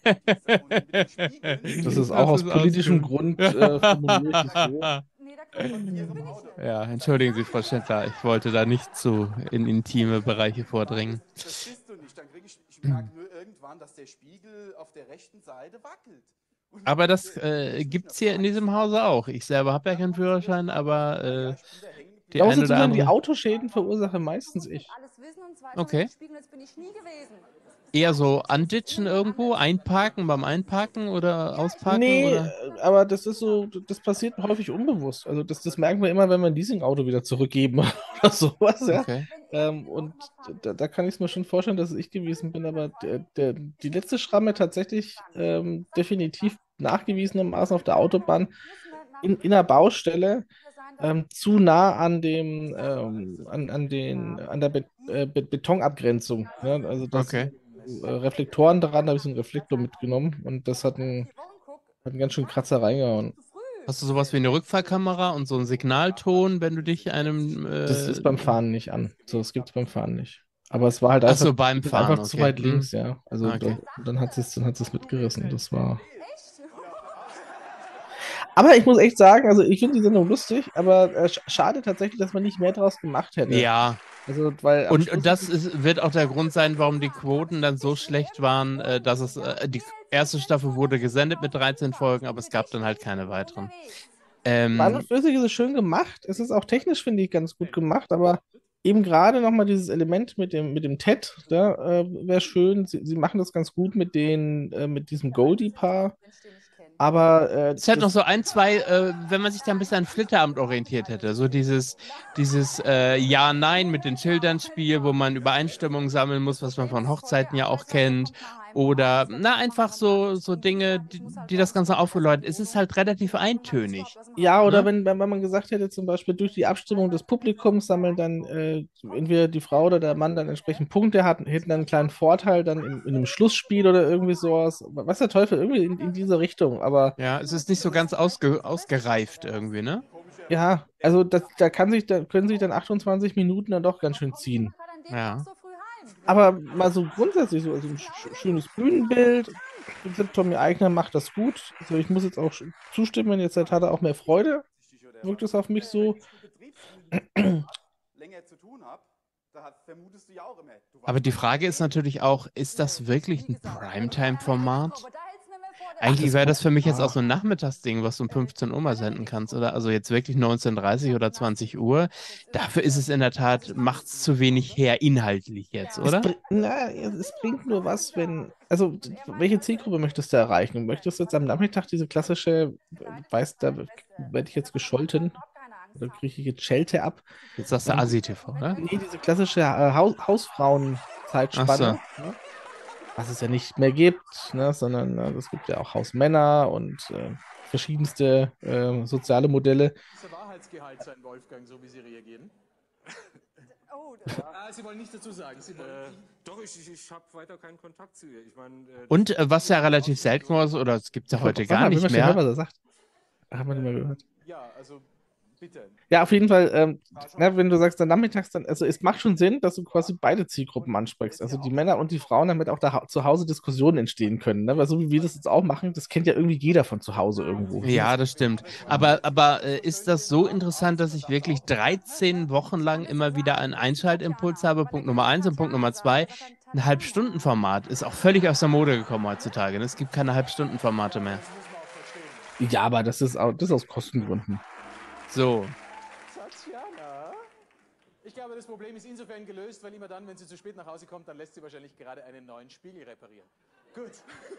Das Das ist auch aus politischem Grund äh, formuliert es so. Nee, da kann ich nicht. Bin ich nicht. Ja, entschuldigen Sie, Frau Schindler, ich wollte da nicht zu in intime Bereiche vordringen. Das siehst du nicht. Dann krieg ich, ich merke nur irgendwann, dass der Spiegel auf der rechten Seite wackelt. Und Aber das äh, gibt es hier in diesem Hause auch. Ich selber habe ja keinen Führerschein, aber äh, die Da muss eine ich oder sagen, die andere Autoschäden verursache meistens ich. Alles wissen und zwar Okay. Spiegel, jetzt bin ich nie gewesen. eher so anditschen irgendwo, einparken beim Einparken oder ausparken? Nee, Oder? äh, aber das ist so, das passiert häufig unbewusst. Also das, das merken wir immer, wenn wir ein Leasingauto wieder zurückgeben oder sowas, ja. Okay. Ähm, und da, da kann ich es mir schon vorstellen, dass es ich gewesen bin, aber der, der, die letzte Schramme tatsächlich ähm, definitiv nachgewiesenermaßen auf der Autobahn in, in einer Baustelle ähm, zu nah an dem ähm, an, an den an der Be äh, Be Betonabgrenzung. Ne? Also das Okay. äh, Reflektoren dran, da habe ich so einen Reflektor mitgenommen und das hat einen, hat einen ganz schön Kratzer reingehauen. Hast du sowas wie eine Rückfahrkamera und so einen Signalton, wenn du dich einem. Äh, Das ist beim Fahren nicht an. So, das gibt es beim Fahren nicht. Aber es war halt Ach einfach, so, beim Fahren, einfach zu okay. weit Hm. links, ja. Also Ah, okay. da, dann hat es dann hat es mitgerissen. Das war. Aber ich muss echt sagen, also ich finde die Sendung lustig, aber äh, sch- schade tatsächlich, dass man nicht mehr draus gemacht hätte. Ja. Also, weil am Und, Schluss und das ist, wird auch der Grund sein, warum die Quoten dann so schlecht waren, äh, dass es. Äh, die erste Staffel wurde gesendet mit dreizehn Folgen, aber es gab dann halt keine weiteren. Ähm, An und für sich ist es schön gemacht. Es ist auch technisch, finde ich, ganz gut gemacht, aber eben gerade nochmal dieses Element mit dem, mit dem T E D, da äh, wäre schön. Sie, sie machen das ganz gut mit den, äh, mit diesem Goldie-Paar. Aber äh, Es hätte das- noch so ein, zwei, äh, wenn man sich da ein bisschen an Flitteramt orientiert hätte. So dieses, dieses äh, Ja-Nein mit den Schildern-Spiel, wo man Übereinstimmungen sammeln muss, was man von Hochzeiten ja auch kennt. Oder, na, einfach so, so Dinge, die, die das Ganze aufgeläutert. Es ist halt relativ eintönig. Ja, oder Ne? wenn, wenn wenn man gesagt hätte, zum Beispiel durch die Abstimmung des Publikums sammeln dann äh, entweder die Frau oder der Mann dann entsprechend Punkte, hatten, hätten dann einen kleinen Vorteil dann in, in einem Schlussspiel oder irgendwie sowas. Was der Teufel, irgendwie in, in diese Richtung. Aber Ja, es ist nicht so ganz ausge, ausgereift irgendwie, ne? ja, also das, da kann sich, da können sich dann achtundzwanzig Minuten dann doch ganz schön ziehen. Ja. Aber mal so grundsätzlich so also ein sch schönes Bühnenbild. Wie gesagt, Tommy Eigner macht das gut. Also ich muss jetzt auch sch- zustimmen, jetzt hat er auch mehr Freude. Wirkt es auf mich so. länger zu tun habe, da hat, vermutest du ja auch immer. Du Aber die Frage ist natürlich auch, ist das wirklich ein Primetime-Format? Eigentlich wäre das für mich jetzt auch so ein Nachmittagsding, was du um fünfzehn Uhr mal senden kannst, oder? Also jetzt wirklich neunzehn Uhr dreißig oder zwanzig Uhr. Dafür ist es in der Tat, macht es zu wenig her inhaltlich jetzt, Es, oder? bri na, es bringt nur was, wenn. Also, d- welche Zielgruppe möchtest du erreichen? Du möchtest jetzt am Nachmittag diese klassische, weißt du, da werde ich jetzt gescholten oder kriege ich jetzt Schelte ab? Jetzt sagst du Ähm, Asi-T V, ne? Nee, diese klassische äh, Haus Hausfrauen-Zeitspanne, ne? Was es ja nicht mehr gibt, ne? Sondern äh, es gibt ja auch Hausmänner und äh, verschiedenste äh, soziale Modelle. Ist der Wahrheitsgehalt sein, Wolfgang, so wie Sie reagieren? Oh, ah, Sie wollen nichts dazu sagen. Sie wollen Äh, doch, ich, ich, ich habe weiter keinen Kontakt zu ihr. Ich meine, äh, Und äh, was ja relativ selten war, oder es gibt es ja heute Sag gar mal, will nicht man schnell hören, was mehr. er sagt. Haben wir nicht mehr gehört. Ja, also bitte. Ja, auf jeden Fall, ähm, na, wenn du sagst, dann nachmittags, dann, also es macht schon Sinn, dass du quasi beide Zielgruppen ansprichst, also die Männer und die Frauen, damit auch da zu Hause Diskussionen entstehen können, ne? Weil so wie wir das jetzt auch machen, das kennt ja irgendwie jeder von zu Hause irgendwo. Ja, das stimmt. Aber, aber äh, ist das so interessant, dass ich wirklich dreizehn Wochen lang immer wieder einen Einschaltimpuls habe? Punkt Nummer eins und Punkt Nummer zwei, ein Halbstundenformat ist auch völlig aus der Mode gekommen heutzutage. Ne? Es gibt keine Halbstundenformate mehr. Ja, aber das ist, auch, das ist aus Kostengründen. So. Tatjana? Ich glaube, das Problem ist insofern gelöst, weil immer dann, wenn sie zu spät nach Hause kommt, dann lässt sie wahrscheinlich gerade einen neuen Spiegel reparieren. Gut.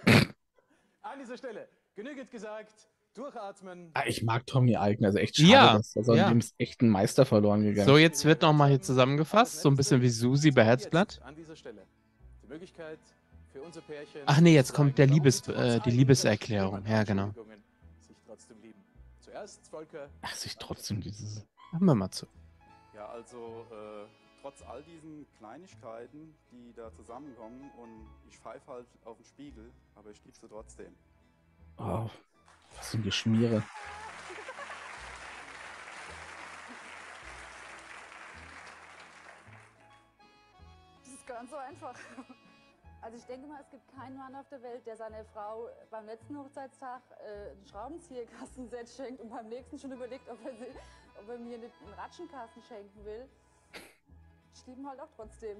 An dieser Stelle, genügend gesagt, durchatmen. Ah, ich mag Tommy Eigner, also echt schade, Ja, dass also ja. dem ist echt ein Meister verloren gegangen. So, jetzt wird nochmal hier zusammengefasst, so ein bisschen wie Susi bei Herzblatt. An dieser Stelle die Möglichkeit für unser Pärchen. Ach nee, jetzt kommt der Liebes, äh, die Liebeserklärung. Ja, genau. Sich trotzdem lieben. Zuerst Volker. Ach, sich trotzdem dieses. Machen wir mal zu. Ja, also äh, trotz all diesen Kleinigkeiten, die da zusammenkommen und ich pfeife halt auf den Spiegel, aber ich liebe sie trotzdem. Oh, was für ein Geschmiere. Das ist ganz so einfach. Also ich denke mal, es gibt keinen Mann auf der Welt, der seiner Frau beim letzten Hochzeitstag äh, einen Schraubenzieherkastenset schenkt und beim nächsten schon überlegt, ob er, sie, ob er mir nicht einen Ratschenkasten schenken will. Ich liebe ihn halt auch trotzdem.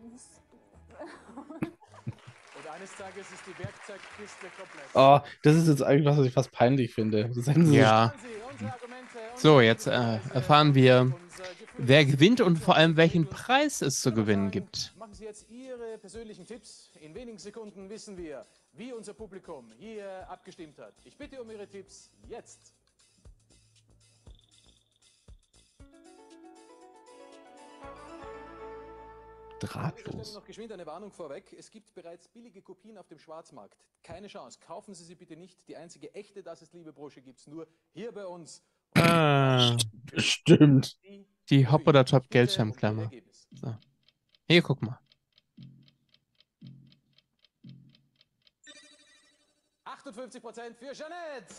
Und eines Tages ist die Werkzeugkiste komplett. Oh, das ist jetzt eigentlich was, was ich fast peinlich finde. Das hätten sie Ja. So, jetzt äh, erfahren wir, wer gewinnt und vor allem welchen Preis es zu gewinnen gibt. Machen Sie jetzt Ihre persönlichen Tipps. In wenigen Sekunden wissen wir, wie unser Publikum hier abgestimmt hat. Ich bitte um Ihre Tipps jetzt. An dieser Stelle drahtlos. noch geschwind eine Warnung vorweg. Es gibt bereits billige Kopien auf dem Schwarzmarkt. Keine Chance. Kaufen Sie sie bitte nicht. Die einzige echte Das ist Liebe Brosche gibt es nur hier bei uns. Ah, Stimmt. die Hop- oder Top-Geldschirmklammer. So. Hier, guck mal. achtundfünfzig Prozent für Jeanette.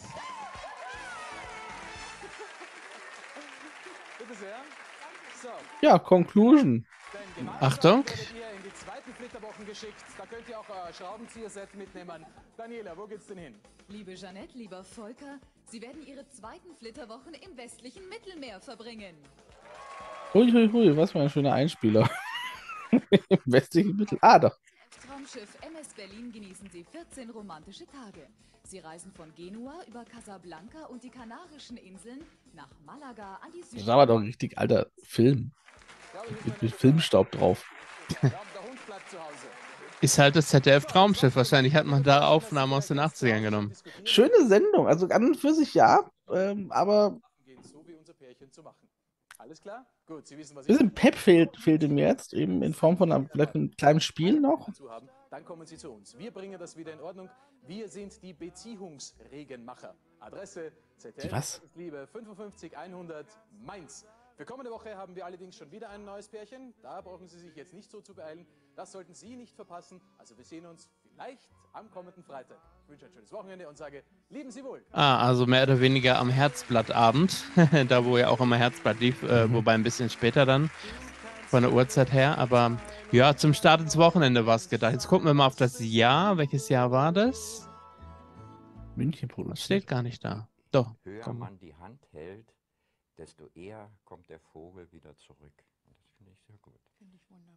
Bitte sehr. So. Ja, Conclusion. Achtung. Werdet ihr in die zweiten Flitterwochen geschickt. Da könnt ihr auch euer Schraubenzieher-Set mitnehmen. Daniela, wo geht's denn hin? Liebe Jeanette, lieber Volker, Sie werden Ihre zweiten Flitterwochen im westlichen Mittelmeer verbringen. Hui, hui, hui, was für ein schöner Einspieler. Im westlichen Mittel. Ah, doch. Traumschiff M S Berlin genießen Sie vierzehn romantische Tage. Sie reisen von Genua über Casablanca und die Kanarischen Inseln nach Malaga an die Das Südsee. war aber doch ein richtig alter Film. Mit, mit Filmstaub drauf. Ja, der Hund bleibt zu Hause. Ist halt das Z D F-Traumschiff. Wahrscheinlich hat man da Aufnahmen aus den achtzigern genommen. Schöne Sendung, also an und für sich ja, ähm, aber So wie unser Pärchen zu machen. Alles klar? Gut, Sie wissen, was ein bisschen Pep fehlt, fehlte mir jetzt, eben in Form von einem, vielleicht einem kleinen Spiel noch. dazu haben. Dann kommen Sie zu uns. Wir bringen das wieder in Ordnung. Wir sind die Beziehungsregenmacher. Adresse Z D F, Die was? Liebe fünfundfünfzig hundert Mainz. Für kommende Woche haben wir allerdings schon wieder ein neues Pärchen. Da brauchen Sie sich jetzt nicht so zu beeilen. Das sollten Sie nicht verpassen. Also wir sehen uns vielleicht am kommenden Freitag. Ich wünsche ein schönes Wochenende und sage, leben Sie wohl. Ah, also mehr oder weniger am Herzblattabend, da wo ja auch immer Herzblatt lief, äh, Mhm. wobei ein bisschen später dann von der Uhrzeit her. Aber ja, zum Start ins Wochenende war es gedacht. Jetzt gucken wir mal auf das Jahr. Welches Jahr war das? München Das produziert. steht gar nicht da. Doch. Je höher komm. man die Hand hält, desto eher kommt der Vogel wieder zurück. Und das finde ich sehr gut. Finde ich wunderbar.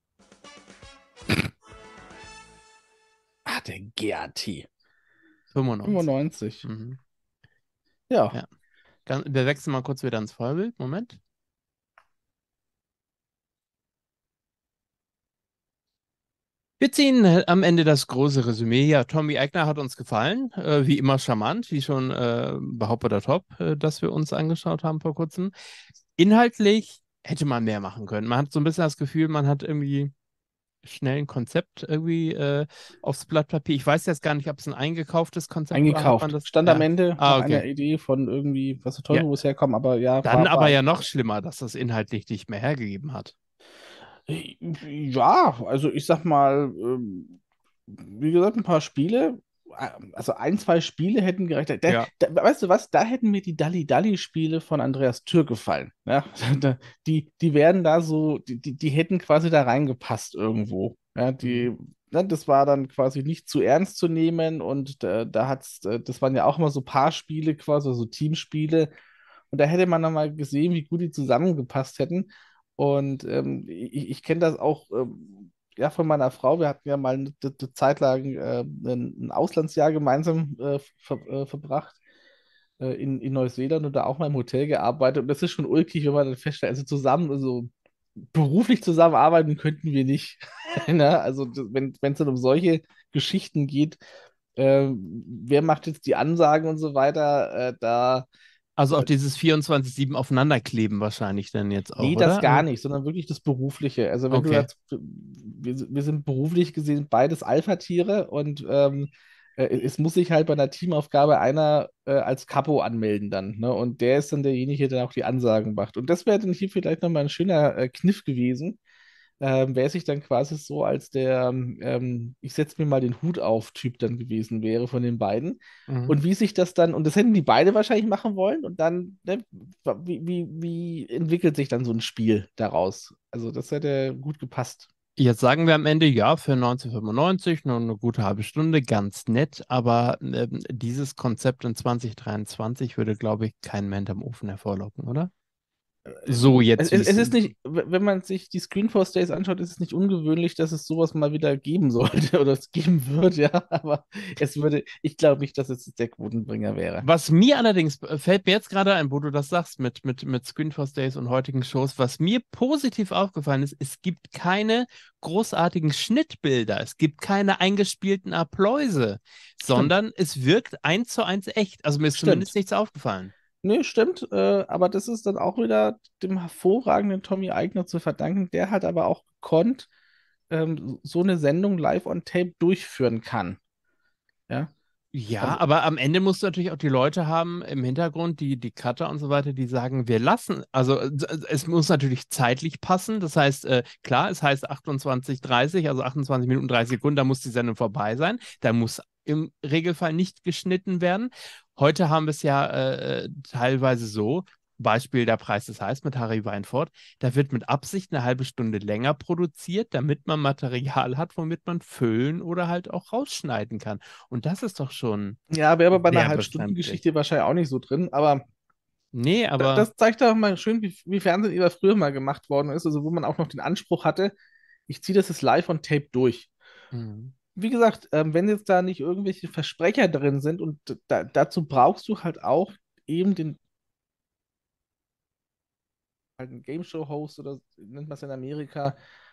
Ah, der G A T. fünfundneunzig. fünfundneunzig. Mhm. Ja. Ja. Ganz, wir wechseln mal kurz wieder ins Vollbild. Moment. Wir ziehen äh, am Ende das große Resümee. Ja, Tommy Eigner hat uns gefallen. Äh, wie immer charmant, wie schon äh, behauptet der Top, äh, das wir uns angeschaut haben vor kurzem. Inhaltlich hätte man mehr machen können. Man hat so ein bisschen das Gefühl, man hat irgendwie schnell ein Konzept irgendwie äh, aufs Blatt Papier. Ich weiß jetzt gar nicht, ob es ein eingekauftes Konzept war. Hat man Eingekauft. das? Stand Ja. am Ende Ah, nach einer okay. Idee von irgendwie, was der Teufel, Ja. wo es herkommt, aber ja. Dann war, aber war, ja noch schlimmer, dass das inhaltlich nicht mehr hergegeben hat. Ja, also ich sag mal, ähm, wie gesagt, ein paar Spiele, äh, also ein, zwei Spiele hätten gereicht. Da, Ja. da, weißt du was, da hätten mir die Dalli-Dalli-Spiele von Andreas Türk gefallen. Ja? Da- Die, die wären da so, die, die, die hätten quasi da reingepasst irgendwo. Ja, die, ne, das war dann quasi nicht zu ernst zu nehmen und da, da hat's, äh, das waren ja auch immer so Paarspiele quasi, so Teamspiele. Und da hätte man dann mal gesehen, wie gut die zusammengepasst hätten. Und ähm, ich, ich kenne das auch ähm, ja, von meiner Frau. Wir hatten ja mal eine, eine Zeit lang äh, ein, ein Auslandsjahr gemeinsam äh, ver, äh, verbracht äh, in, in Neuseeland und da auch mal im Hotel gearbeitet. Und das ist schon ulkig, wenn man dann feststellt, also zusammen, also beruflich zusammenarbeiten könnten wir nicht. Ne? Also das- wenn es dann um solche Geschichten geht, äh, wer macht jetzt die Ansagen und so weiter, äh, da. Also auch dieses vierundzwanzig sieben aufeinanderkleben wahrscheinlich dann jetzt auch, Nee, das oder? gar Also- nicht, sondern wirklich das Berufliche. Also wenn du Okay. sagst, wir, wir sind beruflich gesehen beides Alpha-Tiere und ähm, äh, es muss sich halt bei einer Teamaufgabe einer äh, als Capo anmelden dann. Ne? Und der ist dann derjenige, der auch die Ansagen macht. Und das wäre dann hier vielleicht nochmal ein schöner äh, Kniff gewesen. Ähm, wer sich dann quasi so als der, ähm, ich setze mir mal den Hut auf Typ dann gewesen wäre von den beiden. Mhm. Und wie sich das dann, und das hätten die beide wahrscheinlich machen wollen, und dann, ne, wie, wie, wie entwickelt sich dann so ein Spiel daraus? Also das hätte gut gepasst. Jetzt sagen wir am Ende, ja, für neunzehnhundertfünfundneunzig nur eine gute halbe Stunde, ganz nett, aber ähm, dieses Konzept in zwanzig dreiundzwanzig würde, glaube ich, kein mehr hinterm Ofen hervorlocken, oder? So jetzt. Es, es, wie es ist nicht, w- wenn man sich die Screenforce Days anschaut, ist es nicht ungewöhnlich, dass es sowas mal wieder geben sollte oder es geben wird, ja. Aber es würde, ich glaube nicht, dass es der Quotenbringer wäre. Was mir allerdings, äh, fällt mir jetzt gerade ein, wo du das sagst, mit, mit, mit Screenforce Days und heutigen Shows, was mir positiv aufgefallen ist, es gibt keine großartigen Schnittbilder, es gibt keine eingespielten Appläuse, sondern es wirkt eins zu eins echt. Also mir ist Stimmt. zumindest nichts aufgefallen. Nee, stimmt, äh, aber das ist dann auch wieder dem hervorragenden Tommy Eigner zu verdanken, der halt aber auch gekonnt ähm, so eine Sendung live on Tape durchführen kann. Ja. Ja, Also- aber am Ende musst du natürlich auch die Leute haben im Hintergrund, die, die Cutter und so weiter, die sagen, wir lassen, also äh, es muss natürlich zeitlich passen. Das heißt, äh, klar, es heißt achtundzwanzig dreißig, also achtundzwanzig Minuten dreißig Sekunden, da muss die Sendung vorbei sein. Da muss im Regelfall nicht geschnitten werden. Heute haben wir es ja äh, teilweise so, Beispiel der Preis des Heiß mit Harry Weinfurt, da wird mit Absicht eine halbe Stunde länger produziert, damit man Material hat, womit man füllen oder halt auch rausschneiden kann. Und das ist doch schon Ja, wäre aber bei einer sehr Halbstundengeschichte wahrscheinlich auch nicht so drin, aber Nee, da- aber das zeigt doch mal schön, wie, wie Fernsehen über früher mal gemacht worden ist, also wo man auch noch den Anspruch hatte, ich ziehe das jetzt live on Tape durch. Mhm. Wie gesagt, ähm, wenn jetzt da nicht irgendwelche Versprecher drin sind und da, dazu brauchst du halt auch eben den halt einen Game Show Host oder nennt man es in Amerika,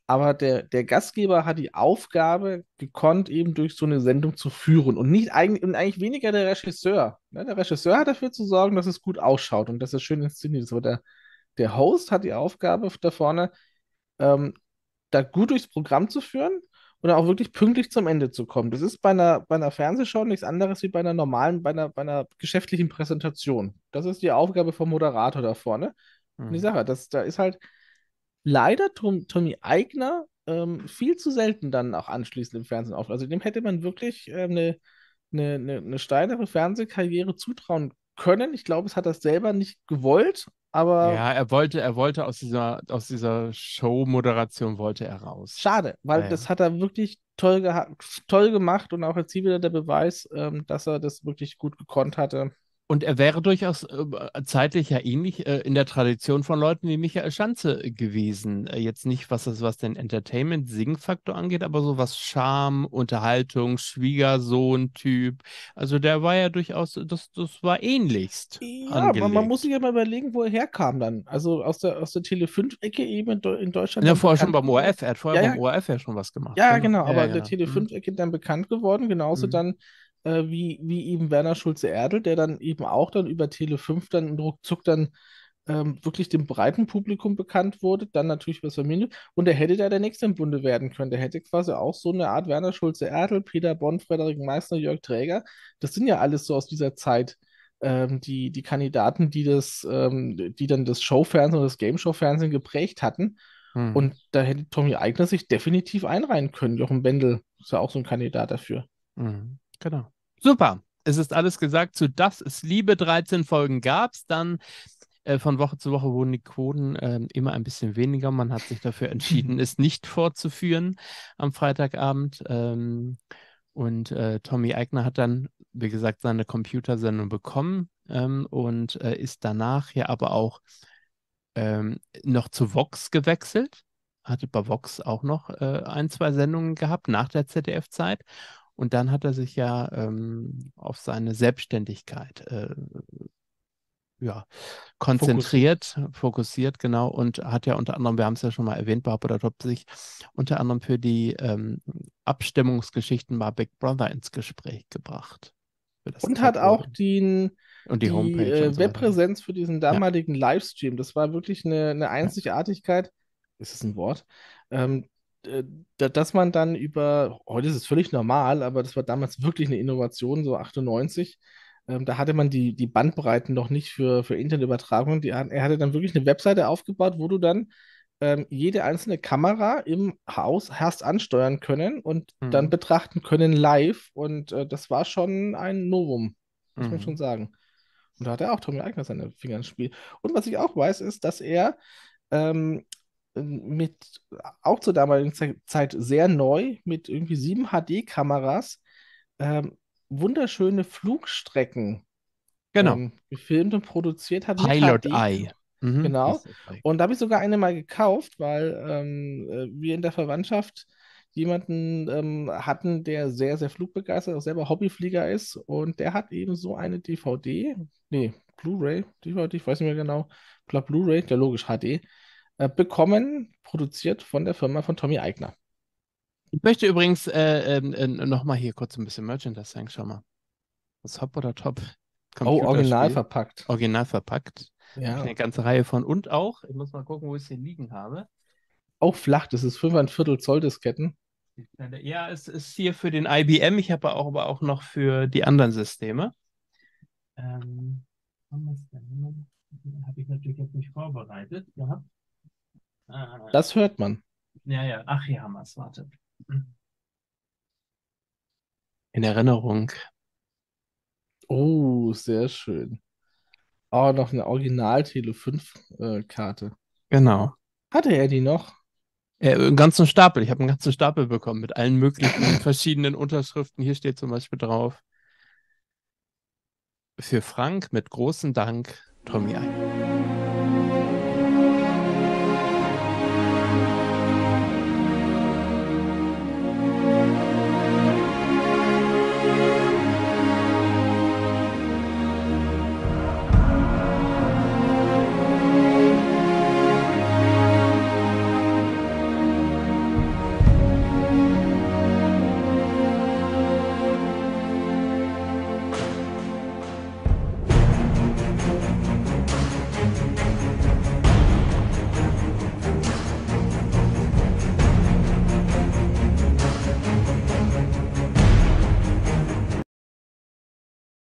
Aber der, der Gastgeber hat die Aufgabe, gekonnt eben durch so eine Sendung zu führen und nicht eigentlich, und eigentlich weniger der Regisseur. Ne? Der Regisseur hat dafür zu sorgen, dass es gut ausschaut und dass es schön inszeniert ist. Aber der, der Host hat die Aufgabe da vorne, ähm, da gut durchs Programm zu führen und auch wirklich pünktlich zum Ende zu kommen. Das ist bei einer, bei einer Fernsehshow nichts anderes wie bei einer normalen, bei einer, bei einer geschäftlichen Präsentation. Das ist die Aufgabe vom Moderator da vorne. Und die Mhm. Sache, das, da ist halt leider Tom, Tommy Aigner ähm, viel zu selten dann auch anschließend im Fernsehen auf. Also dem hätte man wirklich äh, eine, eine, eine, eine steilere Fernsehkarriere zutrauen können. Ich glaube, es hat das selber nicht gewollt, aber Ja, er wollte, er wollte aus dieser, aus dieser Show-Moderation wollte er raus. schade, weil Ja, das ja. hat er wirklich toll, geha toll gemacht und auch jetzt hier wieder der Beweis, ähm, dass er das wirklich gut gekonnt hatte. Und er wäre durchaus äh, zeitlich ja ähnlich äh, in der Tradition von Leuten wie Michael Schanze gewesen. Äh, jetzt nicht, was das, was den Entertainment-Sing-Faktor angeht, aber so was Charme, Unterhaltung, Schwiegersohn-Typ. Also der war ja durchaus, das, das war ähnlichst Ja, man, man muss angelegt. sich ja mal überlegen, wo er herkam dann. Also aus der, aus der Tele fünf-Ecke eben in, Deu in Deutschland Ja, dann vorher schon bekannt beim geworden. O R F, er hat vorher Ja, beim ja, O R F ja schon was gemacht. ja, Genau. genau, Ja, aber ja, der genau. Tele Mhm. fünf-Ecke dann bekannt geworden, genauso Mhm. dann äh, wie, wie eben Werner Schulze-Erdel, der dann eben auch dann über Tele fünf dann ruckzuck dann ähm, wirklich dem breiten Publikum bekannt wurde, dann natürlich was Familie. Und der hätte da der Nächste im Bunde werden können. Der hätte quasi auch so eine Art Werner Schulze-Erdel, Peter Bond, Frederik Meissner, Jörg Träger. Das sind ja alles so aus dieser Zeit ähm, die, die Kandidaten, die das, ähm, die dann das Showfernsehen oder das Game-Show-Fernsehen geprägt hatten. Mhm. Und da hätte Tommy Aigner sich definitiv einreihen können. Jochen Bendel ist ja auch so ein Kandidat dafür. Mhm. Genau. Super. Es ist alles gesagt zu Das ist Liebe. dreizehn Folgen gab es. Dann äh, von Woche zu Woche wurden die Quoten ähm, immer ein bisschen weniger. Man hat sich dafür entschieden, es nicht fortzuführen am Freitagabend. Ähm, und äh, Tommy Aigner hat dann, wie gesagt, seine Computersendung bekommen ähm, und äh, ist danach ja aber auch ähm, noch zu Vox gewechselt. Hatte bei Vox auch noch äh, ein, zwei Sendungen gehabt nach der Z D F-Zeit. Und dann hat er sich ja ähm, auf seine Selbstständigkeit äh, ja, konzentriert, fokussiert, genau, und hat ja unter anderem, wir haben es ja schon mal erwähnt, bei Hop oder Top sich unter anderem für die ähm, Abstimmungsgeschichten bei Big Brother ins Gespräch gebracht. Für das Und hat auch Tech-Voting. den, Und die die Homepage äh, und so weiter. Webpräsenz für diesen Ja. damaligen Livestream. Das war wirklich eine, eine Einzigartigkeit. Ist es ein Wort? Ähm, äh, da- dass man dann über, heute ist es völlig normal, aber das war damals wirklich eine Innovation, so achtundneunzig. Ähm, da hatte man die, die Bandbreiten noch nicht für, für Internetübertragung. Die, hat- er hatte dann wirklich eine Webseite aufgebaut, wo du dann ähm, jede einzelne Kamera im Haus hast ansteuern können und dann Mhm. betrachten können live. Und äh, das war schon ein Novum, muss man Mhm. schon sagen. Und da hat er auch Tommy Aigner seine Finger ins Spiel. Und was ich auch weiß, ist, dass er ähm, mit auch zur damaligen Ze- Zeit sehr neu mit irgendwie sieben H D-Kameras ähm, wunderschöne Flugstrecken Genau. ähm, gefilmt und produziert hat mit Pilot H D. Eye. Mhm. Genau. hieß das Projekt. Und da habe ich sogar eine mal gekauft, weil ähm, äh, wir in der Verwandtschaft jemanden ähm, hatten, der sehr, sehr flugbegeistert, auch selber Hobbyflieger ist. Und der hat eben so eine D V D, nee, Blu-ray, D V D, ich weiß nicht mehr genau, ich glaube Blu-ray, ja logisch H D, äh, bekommen, produziert von der Firma von Tommy Aigner. Ich möchte übrigens äh, ähm, äh, nochmal hier kurz ein bisschen Merchandise zeigen. Schau mal. Das Hop oder Top Oh, original Computerspiel. verpackt. Original verpackt. Habe ich Ja. eine ganze Reihe von. Und auch, ich muss mal gucken, wo ich es hier liegen habe. Auch flach, das ist fünf Viertel Zoll Disketten. Ja, es ist hier für den I B M. Ich habe auch, aber auch noch für die anderen Systeme. Ähm, habe ich natürlich jetzt nicht vorbereitet gehabt. Ah, Das hört man. ja, ja. Ach, hier haben wir es. Warte. In Erinnerung. Oh, sehr schön. Oh, noch eine Original-Tele fünf-Karte. Genau. Hatte er die noch? Äh, einen ganzen Stapel. Ich habe einen ganzen Stapel bekommen mit allen möglichen verschiedenen Unterschriften. Hier steht zum Beispiel drauf: Für Frank mit großem Dank, Tommy Aigner.